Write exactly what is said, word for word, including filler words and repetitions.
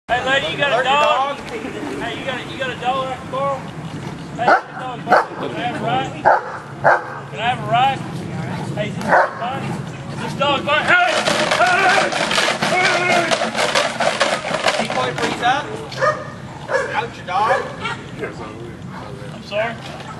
Hey, lady, you got a dog? Hey, you got a, you got a dog I can borrow? Hey, this dog barking. Can I have a ride? Can I have a ride? Hey, is this dog barking? Is this dog barking? Hey! Hey! Decoy freeze up. Out your dog. I'm sorry?